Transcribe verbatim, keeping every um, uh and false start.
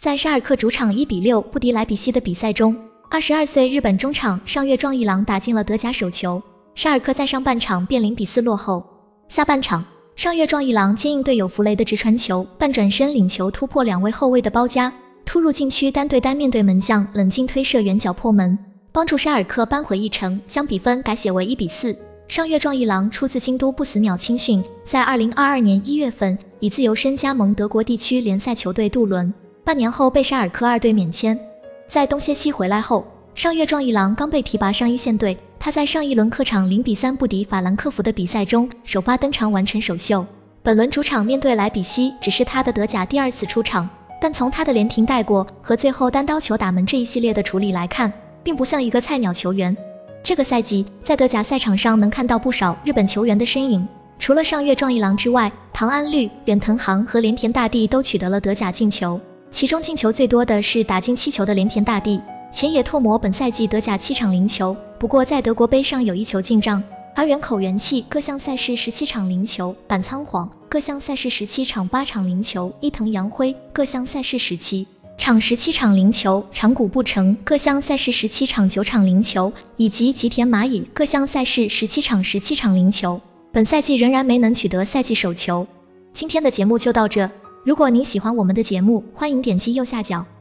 在沙尔克主场一比六不敌莱比锡的比赛中，二十二岁日本中场上月壮一郎打进了德甲首球，沙尔克在上半场便零比四落后。下半场，上月壮一郎接应队友弗雷的直传球，半转身领球突破两位后卫的包夹，突入禁区单对单面对门将，冷静推射远角破门，帮助沙尔克扳回一城，将比分改写为一比四。上月壮一郎出自京都不死鸟青训，在二零二二年一月份以自由身加盟德国地区联赛球队杜伦，半年后被沙尔克二队免签。在冬歇期回来后，上月壮一郎刚被提拔上一线队，他在上一轮客场零比三不敌法兰克福的比赛中首发登场完成首秀。本轮主场面对莱比锡只是他的德甲第二次出场，但从他的连停带过和最后单刀球打门这一系列的处理来看，并不像一个菜鸟球员。这个赛季在德甲赛场上能看到不少日本球员的身影，除了上月壮一郎之外，唐安绿、远藤航和连田大地都取得了德甲进球，其中进球最多的是打进七球的连田大地。前野拓磨本赛季德甲七场零球，不过在德国杯上有一球进账，而原口元气各项赛事十七场零球，板仓晃各项赛事十七场八场零球，伊藤洋辉各项赛事十七场十七场零球，长谷部诚各项赛事十七场九场零球，以及吉田麻也各项赛事十七场十七场零球，本赛季仍然没能取得赛季首球。今天的节目就到这，如果您喜欢我们的节目，欢迎点击右下角